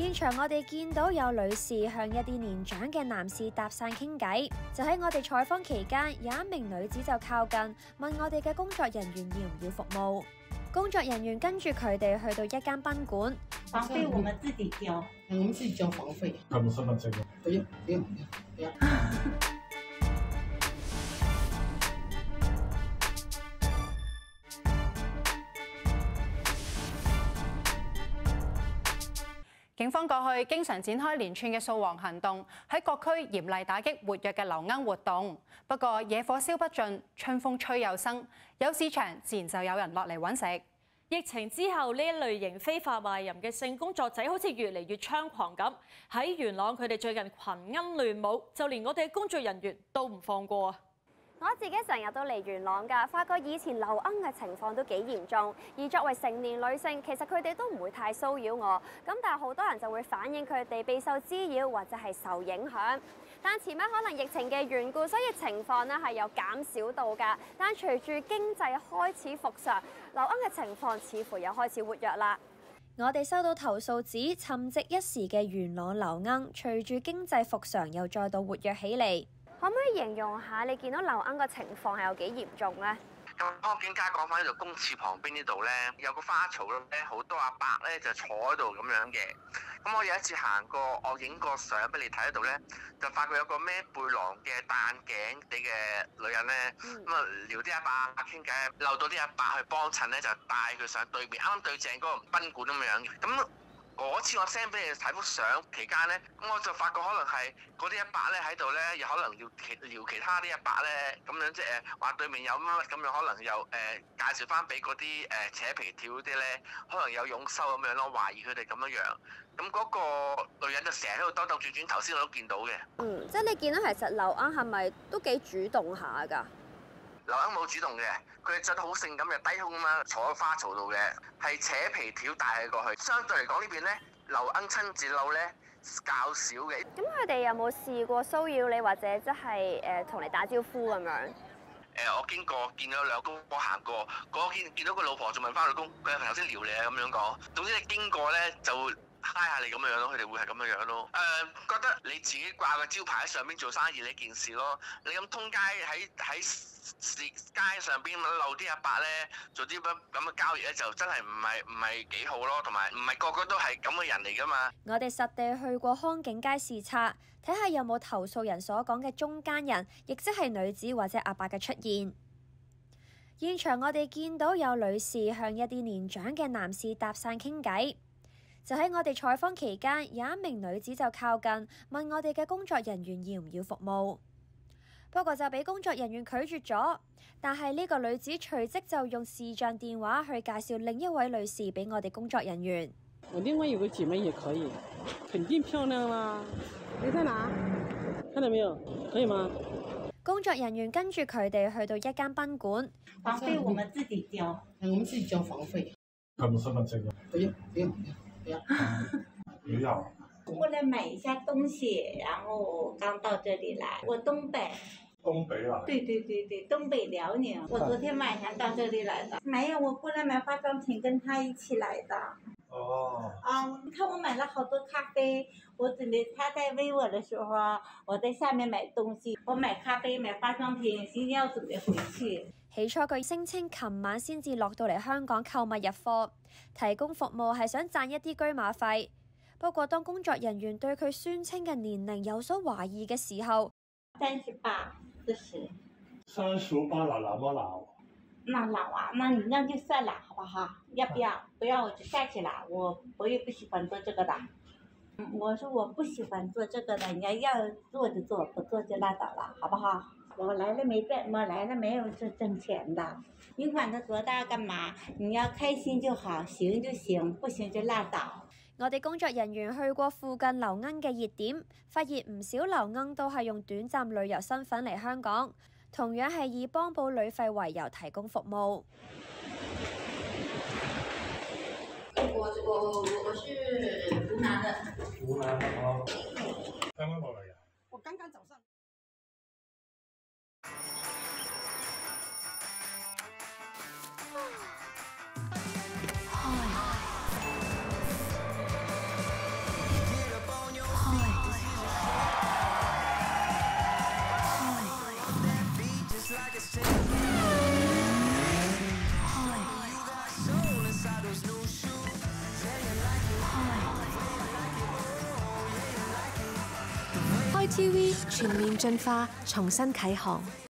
現場我哋見到有女士向一啲年長嘅男士搭訕傾偈，就喺我哋採訪期間，有一名女子就靠近問我哋嘅工作人員要唔要服務。工作人員跟住佢哋去到一間賓館， 房費我們自己交， 我們自己交房費。 他們身份證嗎？ 不用。 警方過去經常展開連串嘅掃黃行動，喺各區嚴厲打擊活躍嘅流鶯活動。不過野火燒不盡，春風吹又生，有市場自然就有人落嚟揾食。 疫情之後，呢一類型非法賣淫嘅性工作者好似越嚟越猖狂咁。喺元朗，佢哋最近群鶯亂舞，就連我哋嘅工作人員都唔放過啊！ 我自己成日都嚟元朗㗎，發覺以前流鶯嘅情況都幾嚴重。而作為成年女性，其實佢哋都唔會太騷擾我，咁但係好多人就會反映佢哋備受滋擾或者係受影響。但前晚可能疫情嘅緣故，所以情況呢係有減少到㗎。但隨住經濟開始復常，流鶯嘅情況似乎又開始活躍啦。我哋收到投訴指沉寂一時嘅元朗流鶯，隨住經濟復常又再度活躍起嚟。可唔可以形容下你見到流鶯嘅情況係有幾嚴重呢？ 咁康景街講翻呢度公廁旁邊呢度呢，有個花槽咧，好多阿伯咧就坐喺度咁樣嘅。咁我有一次行過，我影個相俾你睇喺度呢，就發覺有個孭背囊嘅戴眼鏡地嘅女人呢，咁啊撩啲阿伯傾偈，漏到啲阿伯去幫襯呢，就帶佢上對面，啱啱對正嗰個賓館咁樣嘅。咁嗰次我 send 俾你睇幅相期間呢，咁我就發覺可能係嗰啲阿伯咧喺度呢，又可能撩其他啲阿伯呢，咁樣即係話對面有乜乜咁樣，可能又介紹翻俾嗰啲扯皮條嗰啲呢，可能有佣收咁樣咯，懷疑佢哋咁樣樣。咁嗰個女人就成日喺度兜兜轉轉，頭先我都見到嘅。 即係你見到其實流鶯係咪都幾主動下㗎？ 流鶯冇主動嘅，佢哋着得好性感嘅，低胸咁樣坐喺花槽度嘅，係扯皮條帶佢過去。相對嚟講呢邊咧，流鶯親自嬲咧較少嘅。咁佢哋有冇試過騷擾你或者即係同你打招呼咁樣？ 我經過見到兩公婆行過，見到個老婆仲問翻老公，佢頭先撩你啊咁樣講。總之你經過咧就嗨下你咁樣咯，佢哋會係咁樣咯。覺得你自己掛個招牌喺上邊做生意呢件事咯。你咁通街喺街上邊漏啲阿伯咧，做啲咁嘅交易咧，就真係唔係幾好咯。同埋唔係個個都係咁嘅人嚟噶嘛。 我哋實地去過康景街視察，睇下有冇投訴人所講嘅中間人，亦即係女子或者阿伯嘅出現。現場我哋見到有女士向一啲年長嘅男士搭訕傾偈。就喺我哋採訪期間，有一名女子就靠近問我哋嘅工作人員要唔要服務，不過就俾工作人員拒絕咗。但係呢個女子隨即就用視像電話去介紹另一位女士俾我哋工作人員。 我另外有個姐妹也可以，肯定漂亮啦。你在哪？看到沒有？可以嗎？ 工作人員跟住佢哋去到一間賓館， 房費我們自己交， 我們自己交房費。 他們身份證嗎？ 不用。 不要。 過來買一下東西，然後剛到這裡來。我東北。 東北啊？ 對，東北遼寧。我昨天晚上到這裡來的。沒有，我過來買化妝品，跟他一起來的。你看我買了好多咖啡，我準備他在餵我的時候，我在下面買東西。我買咖啡，買化妝品，今天要準備回去。 起初佢聲稱琴晚先至落到嚟香港購物入貨，提供服務係想賺一啲車馬費。不過當工作人員對佢宣稱嘅年齡有所懷疑嘅時候 ，38、40。 38啦，那麼老？ 那老啊，那就算了，好不好？要不要？不要我就下去了。我也不喜歡做這個的。我說我不喜歡做這個的，你要做就做，不做就拉倒了，好不好？我來了沒變，我來了沒有是掙錢的。你管他多大幹嘛？你要開心就好，行就行，不行就拉倒。 我哋工作人員去過附近流鶯嘅熱點，發現唔少流鶯都係用短暫旅遊身份嚟香港，同樣係以幫補旅費為由提供服務。 我是湖南的。 湖南的啊？剛剛過來呀？ 我剛剛早上。 ViuTV 全面進化，重新啟航。